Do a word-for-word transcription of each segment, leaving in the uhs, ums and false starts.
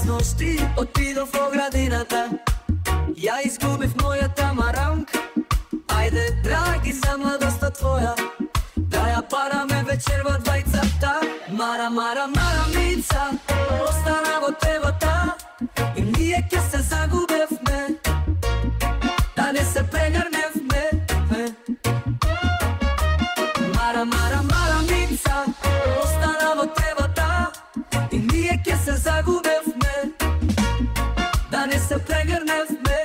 нощи отидов во градината. Ја изгубив мојата марамка. Ајде, драги, за младоста твоја, да ја параме вечерва двајцата. Мара, мара, марамица, остана во тевата и ние ќе се загубевме, да не се прегрневме. Мара, мара, марамица, остана во тевата и ние ќе се загубевме, да не се прегрневме.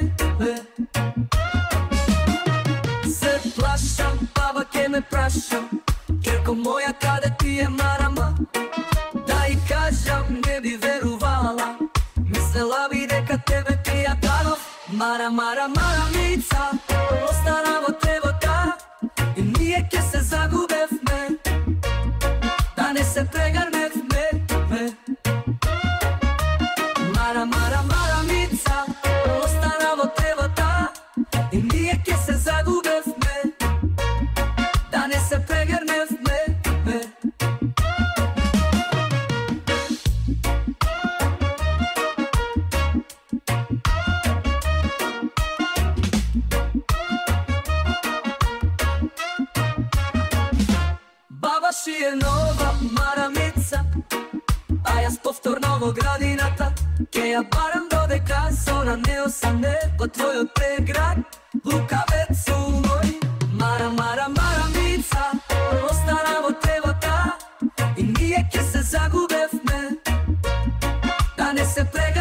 Се плашам, баба ке ме прашам, керко моја каде ти е марама? Да и кажам, не би верувала, мислела би дека тебе ти ја дадов. Мара, мара, марамица, остана во тевата и ние ке се загубевме, да не се прегрневме. Мара, мара, марамица, остана во тевата и ние ке се загубевме, да не се прегрневме. Баба ши е нова марамица, а јас повторно во градината ке ја барам додека зора не осане во твојот преград, лукавец умој. Мара, мара, марамица, остана во тевата и ние ке се загубевме, да не се прегрневме.